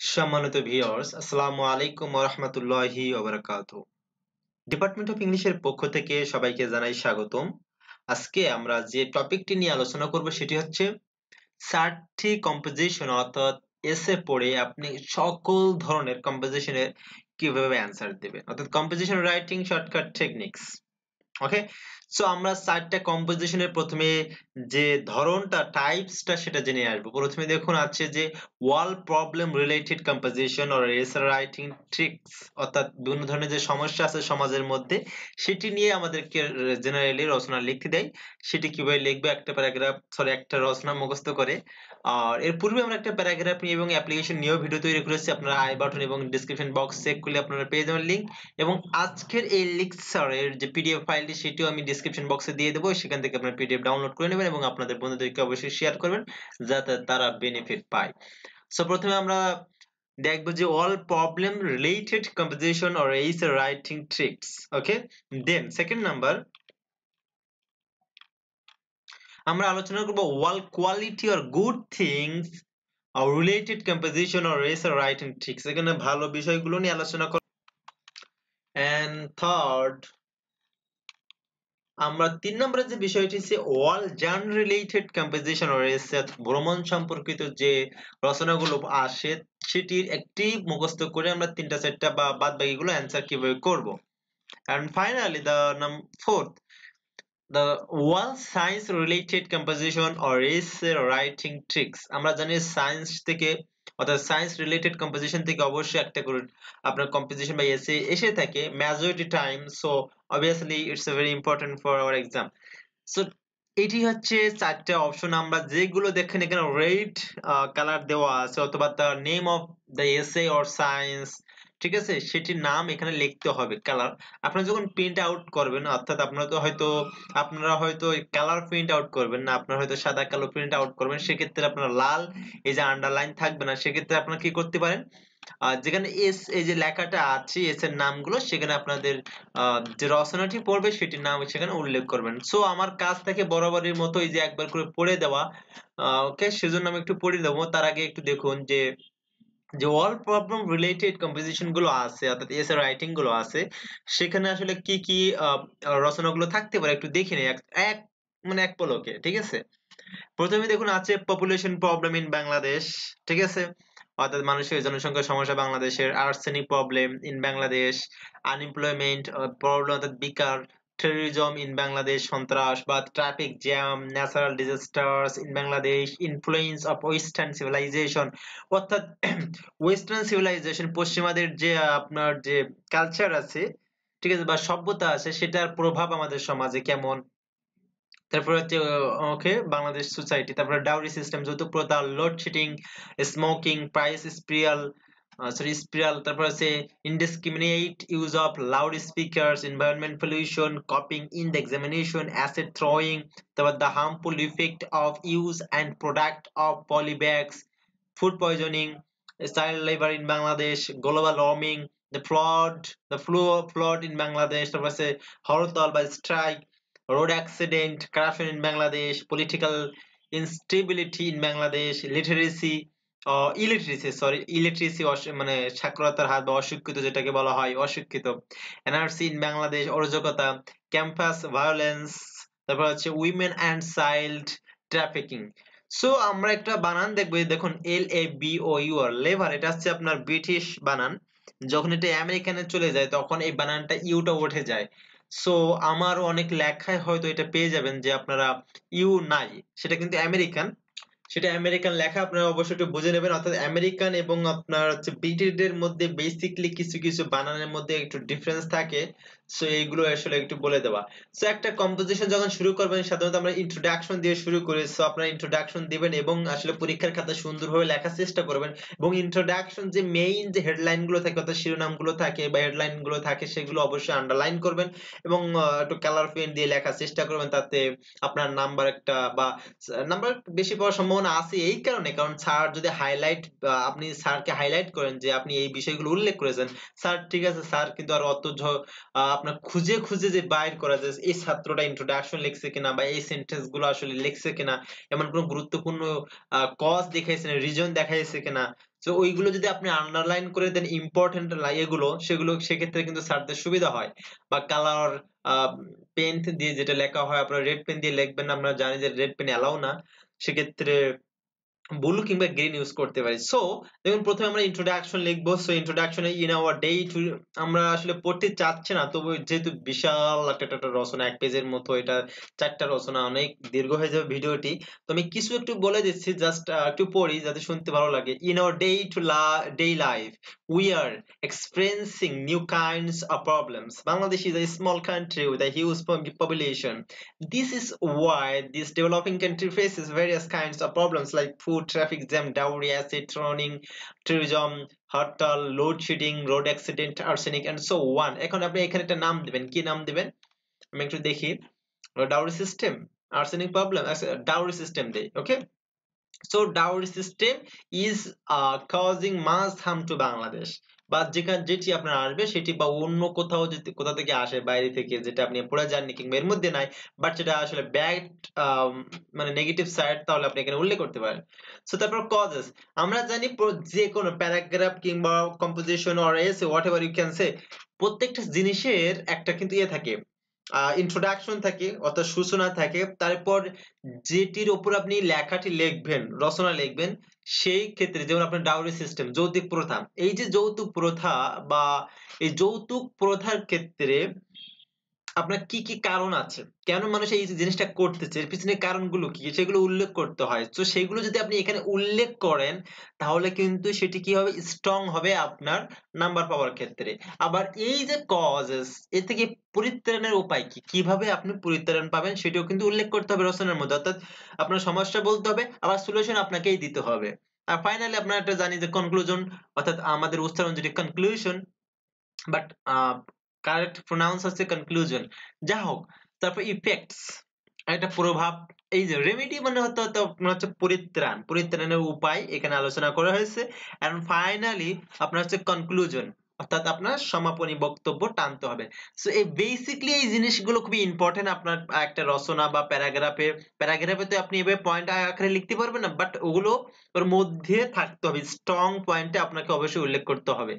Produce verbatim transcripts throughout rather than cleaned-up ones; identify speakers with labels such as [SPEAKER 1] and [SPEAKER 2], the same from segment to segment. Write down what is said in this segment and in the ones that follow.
[SPEAKER 1] সম্মানিত ভিউয়ার্স, আসসালামু আলাইকুম ওয়া রাহমাতুল্লাহি ওয়া বারাকাতুহু। ডিপার্টমেন্ট অফ ইংলিশের পক্ষ থেকে সবাইকে জানাই স্বাগতম। আজকে আমরা যে টপিকটি নিয়ে আলোচনা করব সেটি হচ্ছে ষাটটি কম্পোজিশন অর্থাৎ এসে পড়ে আপনি সকল ধরনের কম্পোজিশনের কিভাবে অ্যান্সার দিবেন অর্থাৎ composition writing shortcut techniques. Okay, so আমরা চারটা কম্পোজিশনের প্রথমে যে ধরনটা টাইপসটা সেটা জেনে আসবো। প্রথমে দেখুন আছে যে all problem related composition or essay writing tricks, অর্থাৎ বিভিন্ন ধরনের যে সমস্যা আছে সমাজের মধ্যে সেটি নিয়ে আমাদেরকে জেনারেলি রচনা লিখতে দেয়। সেটি কিভাবে লিখবে একটা প্যারাগ্রাফ সরি একটা রচনা মুখস্থ করে। আর এর পূর্বে আমরা একটা প্যারাগ্রাফ নিয়ে এবং অ্যাপ্লিকেশন নিয়েও ভিডিও তৈরি করেছি, আপনারা আই বাটন এবং ডেসক্রিপশন বক্স চেক করলে আপনারা পেয়ে যাবেন লিংক। এবং আজকের এই লেকচারের যে পিডিএফ ফাইলটি সেটিও আমি ডেসক্রিপশন বক্সে দিয়ে দেবো, সেখান থেকে আপনারা পিডিএফ ডাউনলোড করে নেবেন এবং আপনাদের বন্ধুদেরকে অবশ্যই শেয়ার করবেন যাতে তারা বেনিফিট পায়। সো প্রথমে আমরা দেখবো যে all problem related composition or essay writing tricks. Okay, then second number আমরা আলোচনা করব all quality or good things or related composition or essay writing tricks. এখানে ভালো বিষয়গুলো নিয়ে আলোচনা করব। এন্ড থার্ড আমরা তিন নম্বরের যে বিষয়টি হচ্ছে all journey related composition or essay, ভ্রমণ সম্পর্কিত যে রচনাগুলো আসে সেটির একটি মুখস্থ করে আমরা তিনটা চারটা বা বাদ বাকিগুলো অ্যান্সার কিভাবে করব। And finally the fourth the wall science related composition or essay writing tricks। আমরা জানি সায়েন্স থেকে অর্থাৎ সায়েন্স রিলেটেড কম্পোজিশন থেকে অবশ্যই একটা করে আপনার কম্পোজিশন বা এসে এসে থাকে majority time. So obviously it's a very important for our exam. So এটি হচ্ছে চারটে অপশন, আমরা যেগুলো দেখেন এখানে রেড কালার দেওয়া আছে অথবা the name of the essay or science, ঠিক আছে, সেটির নাম এখানে লিখতে হবে কালার। আপনারা যখন প্রিন্ট আউট করবেন অর্থাৎ আপনারা তো হয়তো আপনারা হয়তো কালার প্রিন্ট আউট করবেন না, আপনারা হয়তো সাদা কালো প্রিন্ট আউট করবেন, সেক্ষেত্রে আপনারা লাল এই যে আন্ডারলাইন থাকবে না, সেক্ষেত্রে আপনারা কি করতে পারেন, আহ, যেখানে এস এই যে লেখাটা আছে এস এর নামগুলো সেখানে আপনাদের আহ, যে রচনাটি পড়বে সেটির নাম সেখানে উল্লেখ করবেন। সো আমার কাজ থেকে বরাবরের মতো এই যে একবার করে পড়ে দেওয়া। ওকে, সেজন্য আমি একটু পড়ে দেবো। তার আগে একটু দেখুন যে যে অল প্রবলেম রিলেটেড কম্পোজিশন গুলো আছে অর্থাৎ এসে রাইটিং গুলো আছে সেখানে আসলে কি কি আহ, রচনাগুলো থাকতে পারে একটু দেখে নিই এক এক মানে এক পলকে, ঠিক আছে। প্রথমে দেখুন আছে পপুলেশন প্রবলেম ইন বাংলাদেশ, ঠিক আছে, অর্থাৎ মানুষের জনসংখ্যার সমস্যা বাংলাদেশের। Arsenic problem in Bangladesh, unemployment problem অর্থাৎ বেকার, টেররিজম ইন বাংলাদেশ সন্ত্রাসবাদ, traffic jam, natural disasters in Bangladesh, influence of western civilisation অর্থাৎ ওয়েস্টার্ন সিভিলাইজেশন পশ্চিমাদের যে আপনার যে কালচার আছে, ঠিক আছে, বা সভ্যতা আছে সেটার প্রভাব আমাদের সমাজে কেমন। তারপর হচ্ছে ওকে বাংলাদেশ সোসাইটি, তারপর ডাউরি সিস্টেম, যৌতুক প্রথা, load shedding, smoking, price spiral sorry spiral, তারপর আছে indiscriminate use of loud speakers, environment pollution, copying in the examination, acid throwing, তারপর the harmful effect of use and product of polybags, food poisoning, child labor in Bangladesh, global warming, the flood, the flu flood in Bangladesh, তারপর আছে হরতাল বা strike, road accident, corruption in Bangladesh, political instability in Bangladesh, literacy, uh, illiteracy sorry illiteracy মানে সাক্ষরতার হার বা অশিক্ষিত যেটাকে বলা হয় অশিক্ষিত, এনআরসি in Bangladesh, অরাজকতা, ক্যাম্পাস ভায়োলেন্স, তারপর হচ্ছে women and child trafficking. So আমরা একটা বানান দেখবো, এই দেখুন L A B O U R লেভার, এটা হচ্ছে আপনার ব্রিটিশ বানান, যখন এটা আমেরিকানে চলে যায় তখন এই বানানটা ইউটা উঠে যায়। সো আমার অনেক লেখায় হয়তো এটা পেয়ে যাবেন যে আপনারা ইউ নাই, সেটা কিন্তু আমেরিকান, সেটা আমেরিকান লেখা, আপনারা অবশ্যই একটু বুঝে নেবেন। অর্থাৎ আমেরিকান এবং আপনার হচ্ছে ব্রিটিশদের মধ্যে বেসিকলি কিছু কিছু বানানের মধ্যে একটু ডিফারেন্স থাকে। সো এইগুলো আসলে একটু বলে দেওয়া। সো একটা কম্পোজিশন যখন শুরু করবেন সাধারণত আমরা ইন্ট্রোডাকশন দিয়ে শুরু করি। সো আপনারা ইন্ট্রোডাকশন দিবেন এবং আসলে পরীক্ষার খাতায় সুন্দরভাবে লেখার চেষ্টা করবেন এবং ইন্ট্রোডাকশন যে মেইন যে হেডলাইন গুলো থাকে অর্থাৎ শিরোনামগুলো থাকে বা হেডলাইন গুলো থাকে সেগুলো অবশ্যই আন্ডারলাইন করবেন এবং আহ, একটু কালার পেন দিয়ে লেখার চেষ্টা করবেন, তাতে আপনার নাম্বার একটা বা নাম্বার বেশি পাওয়ার সম্ভাবনা আছে এই কারণে, কারণ স্যার যদি হাইলাইট আপনি স্যারকে হাইলাইট করেন যে আপনি এই বিষয়গুলো উল্লেখ করেছেন, স্যার ঠিক আছে স্যার কিন্তু আর অত ঝ- আহ, আপনার খুঁজে খুঁজে যে বাইর করা যায় এই ছাত্রটা ইন্ট্রোডাকশন লিখছে কিনা বা এই সেন্টেন্স গুলো আসলে লিখছে কিনা, এমন কোনো গুরুত্বপূর্ণ কজ দেখাইছে না, রিজন দেখাইছে কিনা। সো ওইগুলো যদি আপনি আন্ডারলাইন করে দেন ইম্পর্টেন্ট এগুলো সেগুলো সেক্ষেত্রে কিন্তু স্যারদের সুবিধা হয়। বা কালার পেন দিয়ে যেটা লেখা হয় আপনারা রেড পেন দিয়ে লিখবেন না, আমরা জানি যে রেড পেন অ্যালাউ না, সেক্ষেত্রে ব্লু কিংবা গ্রিন ইউজ করতে পারি। সো দেখুন প্রথমে আমরা ইন্ট্রোডাকশন লিখবো। সো ইন্ট্রোডাকশনে ইন আওয়ার ডে টু, আমরা আসলে পড়তে চাচ্ছি না, তবে যেহেতু বিশাল একটা একটা রচনা এক পেজের মতো, এটা চারটা রচনা, অনেক দীর্ঘ হয়ে যাবে ভিডিওটি, তো আমি কিছু একটু বলে দিচ্ছি, জাস্ট একটু পড়ি যাতে শুনতে ভালো লাগে। In our day to day life we are experiencing new kinds of problems. Bangladesh is a small country with a huge population. This is why this developing country faces various kinds of problems like food, traffic jam, dowry, acid running, tourism, hartal, load shedding, road accident, arsenic and so on. এখন আপনি এখানে একটা নাম দিবেন, কি নাম দিবেন আমি একটু দেখি। Dowry system, arsenic problem, dowry system দেই, okay. So dowry system is uh, causing mass harm to Bangladesh. বা যেখানে যেটি আপনার আসবে সেটি বা অন্য কোথাও যদি কোথা থেকে আসে বাইরে থেকে, যেটা আপনি পড়ে যাননি কিংবা এর মধ্যে নাই, বাট সেটা আসলে ব্যাড মানে নেগেটিভ সাইড, তাহলে আপনি এখানে উল্লেখ করতে পারেন। সো তারপর কজেস, আমরা জানি যে কোনো প্যারাগ্রাফ কিংবা composition or essay whatever you can say, প্রত্যেকটা জিনিসের একটা কিন্তু ইয়ে থাকে, ইন্ট্রোডাকশন থাকে অর্থাৎ সূচনা থাকে, তারপর যেটির উপর আপনি লেখাটি লিখবেন, রচনা লিখবেন, সেই ক্ষেত্রে যেমন আপনার ডাউরি সিস্টেম, যৌতুক প্রথা, এই যে যৌতুক প্রথা বা এই যৌতুক প্রথার ক্ষেত্রে আপনার কি কি কারণ আছে, কেন মানুষ এই জিনিসটা করতেছে, এর পিছনে কারণগুলো কি, সেগুলো উল্লেখ করতে হয়। তো সেগুলো যদি আপনি এখানে উল্লেখ করেন তাহলে কিন্তু সেটি কি হবে, স্ট্রং হবে আপনার নাম্বার পাওয়ার ক্ষেত্রে। আবার এই যে কজেস, এর থেকে পরিত্রাণের উপায় কি, কিভাবে আপনি পরিত্রাণ পাবেন সেটাও কিন্তু উল্লেখ করতে হবে রচনার মধ্যে, অর্থাৎ আপনার সমস্যা বলতে হবে, আবার সলিউশন আপনাকেই দিতে হবে। আর ফাইনালি আপনারা একটা জানি যে কনক্লুশন, অর্থাৎ আমাদের উচ্চারণ যেটি কনক্লুশন, বাট কারেক্ট প্রোনাউন্স হচ্ছে কনক্লুশন। যা হোক, তারপর ইফেক্টস, একটা প্রভাব, এই যে রেমেডি মানে হতে হতে আপনার হচ্ছে পরিত্রাণ, পরিত্রাণের উপায় এখানে আলোচনা করা হয়েছে। এন্ড ফাইনালি আপনার হচ্ছে কনক্লুশন, অর্থাৎ আপনার সমাপনী বক্তব্য টানতে হবে। সো এই বেসিক্যালি এই জিনিসগুলো খুবই ইম্পর্টেন্ট আপনার একটা রচনা বা প্যারাগ্রাফে। প্যারাগ্রাফে তো আপনি এভাবে পয়েন্ট আকারে লিখতে পারবেন না, বাট ওগুলো ওর মধ্যে থাকতে হবে, স্ট্রং পয়েন্টে আপনাকে অবশ্যই উল্লেখ করতে হবে।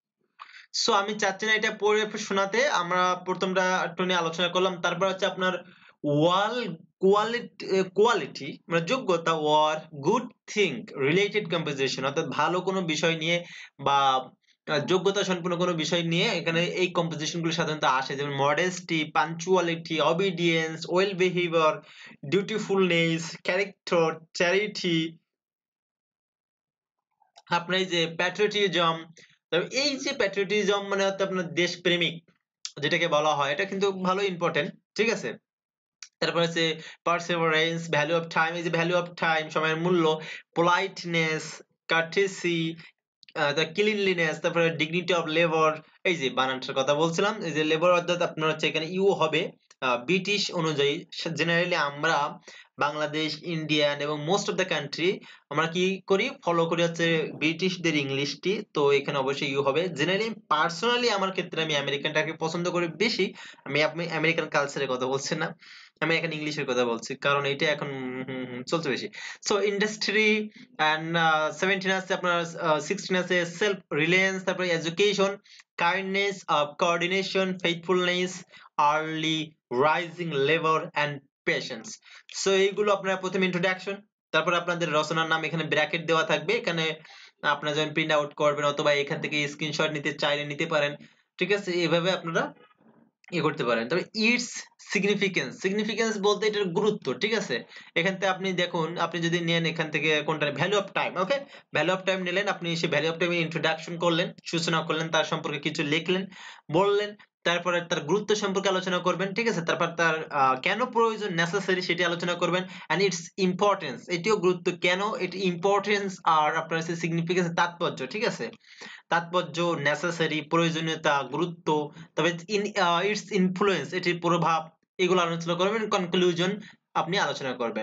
[SPEAKER 1] সো আমি চাচ্ছি না এটা পড়ে শোনাতে, আমরা প্রথমটা একটু নিয়ে আলোচনা করলাম। তারপর হচ্ছে আপনার ওয়াল কোয়ালিটি, কোয়ালিটি মানে যোগ্যতা, or good thing related composition, অর্থাৎ ভালো কোনো বিষয় নিয়ে বা যোগ্যতা সম্পন্ন কোনো বিষয় নিয়ে এখানে এই কম্পোজিশন গুলো সাধারণত আসে, যেমন modesty, punctuality, obedience, well behaviour, dutifulness, character, charity, আপনার এই যে প্যাট্রিয়টিজম, এই যে প্যাট্রিয়টিজম মানে হচ্ছে আপনার দেশপ্রেমিক যেটাকে বলা হয়, এটা কিন্তু ভালো ইম্পর্টেন্ট, ঠিক আছে। তারপর হচ্ছে পারসেভারেন্স, ভ্যালু অফ টাইম, এই যে ভ্যালু অফ টাইম সময়ের মূল্য, পোলাইটনেস, কার্টেসি, দ্য ক্লিনলিনেস, তারপরে ডিগনিটি অফ লেবার, এই যে বানানটার কথা বলছিলাম, এই যে লেবার অর্থাৎ আপনার হচ্ছে এখানে ইউ হবে ব্রিটিশ অনুযায়ী। জেনারেলি আমরা বাংলাদেশ, ইন্ডিয়ান এবং মোস্ট অফ দ্য কান্ট্রি আমরা কি করি, ফলো করি হচ্ছে ব্রিটিশদের ইংলিশটি, তো এখানে অবশ্যই ইউ হবে। জেনারেলি পার্সোনালি আমার ক্ষেত্রে আমি আমেরিকানটাকে পছন্দ করি বেশি, আমি আপনি আমেরিকান কালচারের কথা বলছি না, আমি এখন ইংলিশের কথা বলছি, কারণ এটা এখন হুম, হুম, চলছে বেশি। সো ইন্ডাস্ট্রি এন্ড সেভেন্টিন আছে আপনার, সিক্সটিন আছে সেলফ রিলায়েন্স, তারপরে education, kindness, coordination, faithfulness, early rising labour and patience. So এইগুলো আপনার প্রথম ইন্ট্রোডাকশন। তারপর আপনাদের রচনার নাম এখানে ব্র্যাকেট দেওয়া থাকবে, এখানে আপনারা যখন প্রিন্ট আউট করবেন অথবা এখান থেকে স্ক্রিনশট নিতে চাইলে নিতে পারেন, ঠিক আছে। এইভাবে আপনারা ইয়ে করতে পারেন। তবে ইটস সিগনিফিকেন্স, সিগনিফিকেন্স বলতে এটার গুরুত্ব, ঠিক আছে। এখান থেকে আপনি দেখুন, আপনি যদি নেন এখান থেকে কোনটা, value of time, okay, value of time নিলেন, আপনি সে ভ্যালু অফ টাইমের ইন্ট্রোডাকশন করলেন, সূচনা করলেন, তার সম্পর্কে কিছু লিখলেন, বললেন, তারপরে তার গুরুত্ব সম্পর্কে আলোচনা করবেন, ঠিক আছে। তারপর তার কেন প্রয়োজন, নেসেসারি, সেটি আলোচনা করবেন। এন্ড ইটস ইম্পর্টেন্স, এটিও গুরুত্ব, কেন এটি ইম্পর্টেন্স, আর আপনার হচ্ছে সিগনিফিকেন্স, তাৎপর্য, ঠিক আছে। তাৎপর্য, নেসেসারি, প্রয়োজনীয়তা, গুরুত্ব, তবে ইন ইটস ইনফ্লুয়েন্স, এটির প্রভাব, এগুলো আলোচনা করবেন। কনক্লুশন আপনি আলোচনা করবেন।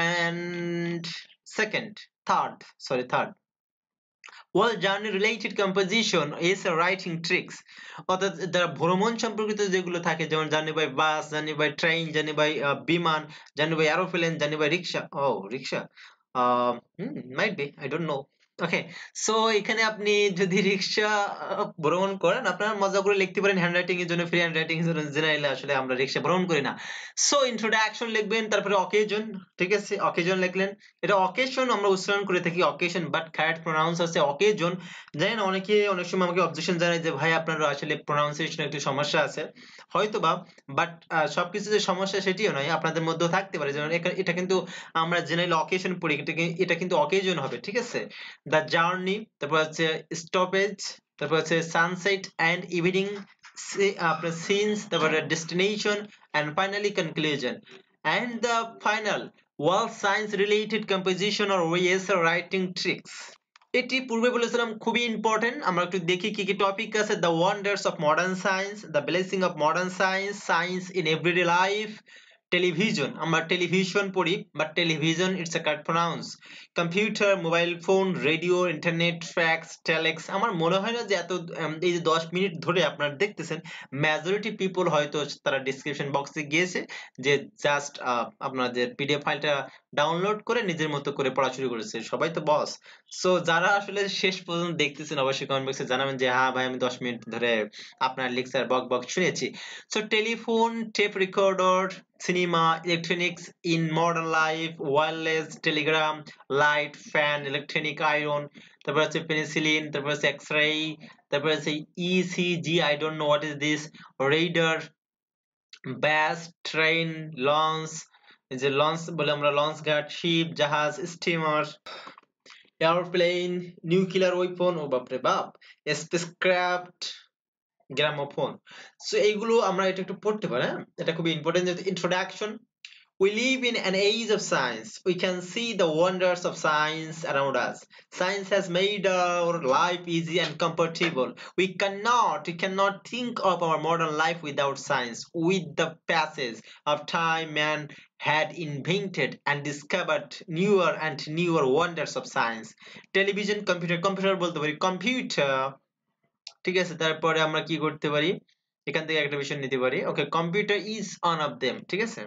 [SPEAKER 1] And second, third, sorry third, all journey related composition is writing tricks, অর্থাৎ যারা ভ্রমণ সম্পর্কিত যেগুলো থাকে, যেমন journey by bus, journey by train, journey by বিমান, journey by aeroplane, journey by rickshaw, ও rickshaw, hmm might be, I don't know, okay, so এখানে আপনি যদি রিক্সা ভ্রমণ করেন আপনারা মজা করে লিখতে পারেন হ্যান্ডরাইটিং এর জন্য, ফ্রি হ্যান্ডরাইটিং এর জন্য জেনারেলি আসলে আমরা রিক্সা ভ্রমণ করি না। সো ইন্ট্রোডাকশন লিখবেন, তারপরে অকেজন, ঠিক আছে, অকেজন লিখলেন। এটা অকেশন আমরা উচ্চারণ করে থাকি অকেশন, বাট কারেক্ট প্রোনাউন্স আছে অকেজন। জানেন অনেকে অনেক সময় আমাকে অবজেকশন জানায় যে ভাই আপনার আসলে প্রোনাউন্সিয়েশনে একটু সমস্যা আছে হয়তোবা, বাট সবকিছু যে সমস্যা সেটিও নয়, আপনাদের মধ্যেও থাকতে পারে। যেমন এখা- এটা কিন্তু আমরা জেনারেলি অকেশন পড়ি, এটা কি- এটা কিন্তু অকেজন হবে, ঠিক আছে। দ্য জার্নি, তারপর হচ্ছে স্টপেজ, তারপর হচ্ছে সানসেট এন্ড ইভিনিং, আপনার সিনস, তারপরে destination and finally conclusion. And the final all science related composition or essays writing tricks. এটি পূর্বে বলেছিলাম খুবই ইম্পর্টেন্ট। আমরা একটু দেখি কি কি টপিক আছে। The wonders of modern science, the blessing of modern science, science in everyday life, television, আমরা টেলিভিশন পড়ি but television it's a correct pronounce, computer, mobile phone, radio, internet, fax, telex. আমার মনে হয় না যে এত উম, এই যে দশ মিনিট ধরে আপনারা দেখতেছেন, মেজরিটি পিপল হয়তো তারা ডিসক্রিপশন বক্সে গিয়েছে যে জাস্ট আপনাদের পিডিএফ ফাইলটা ডাউনলোড করে নিজের মতো করে পড়া শুরু করেছে, সবাই তো বস। সো যারা আসলে শেষ পর্যন্ত দেখতেছেন অবশ্যই কমেন্ট বক্সে জানাবেন যে হ্যাঁ ভাই আমি দশ মিনিট ধরে আপনার লেকচার বক বক শুনেছি। So telephone, tape recorder, cinema, electronics in modern life, wireless, telegram, light, fan, electronic iron, তারপর হচ্ছে penicillin, তারপর হচ্ছে x-ray, তারপর হচ্ছে E C G, I don't know what is this, radar, bass, train, launch, এই যে লঞ্চ বলে আমরা, লঞ্চ ঘাট, শিপ, জাহাজ, স্টিমার, এয়ারপ্লেন, নিউক্লিয়ার ওয়েপন, ও বাপরে বাপ, স্পেসক্রাফট, গ্রামোফোন। সো এইগুলো আমরা এটা একটু পড়তে পারি, হ্যাঁ এটা খুবই important. Introduction, we live in an age of science. We can see the wonders of science around us. Science has made our life easy and comfortable. We cannot, we cannot think of our modern life without science. With the passage of time, man had invented and discovered newer and newer wonders of science. Television, computer, computer বলতে পারি, computer, ঠিক আছে। তারপরে আমরা কি করতে পারি, এখান থেকে একটা বিষয় নিতে পারি। Okay, computer is one of them, ঠিক আছে।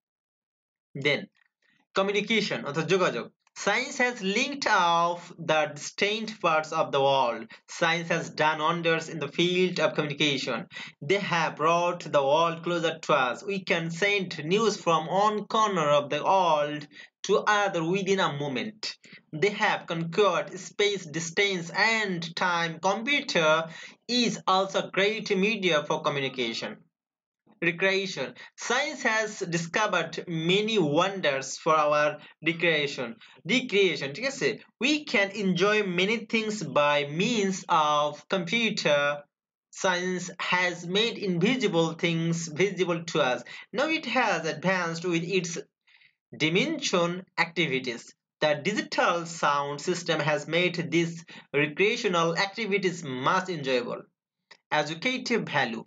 [SPEAKER 1] দেন communication অর্থাৎ যোগাযোগ, science has linked off the distant parts of the world. Science has done wonders in the field of communication. They have brought the world closer to us. We can send news from one corner of the world to other within a moment. They have conquered space, distance and time. Computer is also a great media for communication. Recreation, science has discovered many wonders for our recreation. Recreation, ঠিক আছে, we can enjoy many things by means of computer. Science has made invisible things visible to us. Now it has advanced with its dimension activities. The digital sound system has made these recreational activities much enjoyable. Educative value,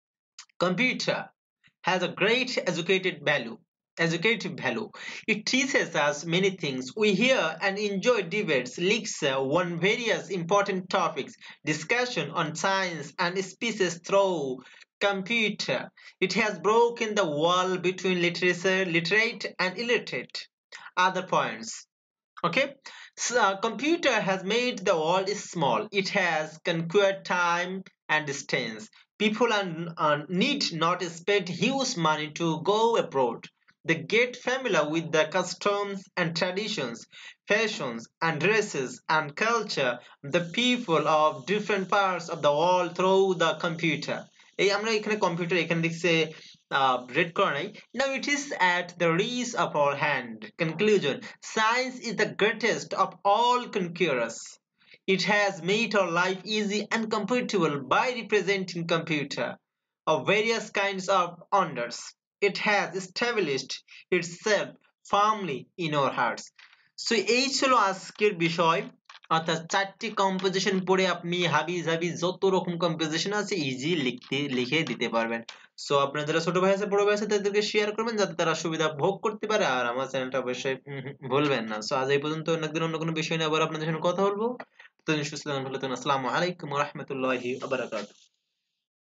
[SPEAKER 1] computer has a great educated value educative value. It teaches us many things. We hear and enjoy debates, lecture on various important topics, discussion on science and species through computer. It has broken the wall between literature, literate and illiterate. Other points. Okay, so uh, computer has made the world small. It has conquered time and distance. People are, uh, need not spend huge money to go abroad. They get familiar with the customs and traditions, fashions and dresses and culture of the people of different parts of the world through the computer. এই আমরা এখানে computer এখানে লিখছে red করা নাই। Now it is at the reach of our hand. Conclusion, science is the greatest of all conquerors. It has made our life easy and comfortable by representing computer of various kinds of wonders. It has established itself firmly in our hearts. So এই ছিল আজকের বিষয়, অর্থাৎ চারটি composition পড়ে আপনি হাবি জাবি যত রকম কম্পোজিশন আছে ইজি লিখতে লিখে দিতে পারবেন। সো আপনার যারা ছোট ভাই আছে বড় ভাই আছে তাদেরকে শেয়ার করবেন যাতে তারা সুবিধা ভোগ করতে পারে, আর আমার চ্যানেলটা অবশ্যই উম, হুম, ভুলবেন না। সো আজ এই পর্যন্ত, অন্যদিন অন্য কোনো বিষয় নিয়ে আবার আপনাদের সঙ্গে কথা বলবো। ততদিন সুস্থ থাকুন, ভালো থাকুন। আসসালামু আলাইকুম ওয়া রাহমাতুল্লাহি ওয়া বারাকাতুহু।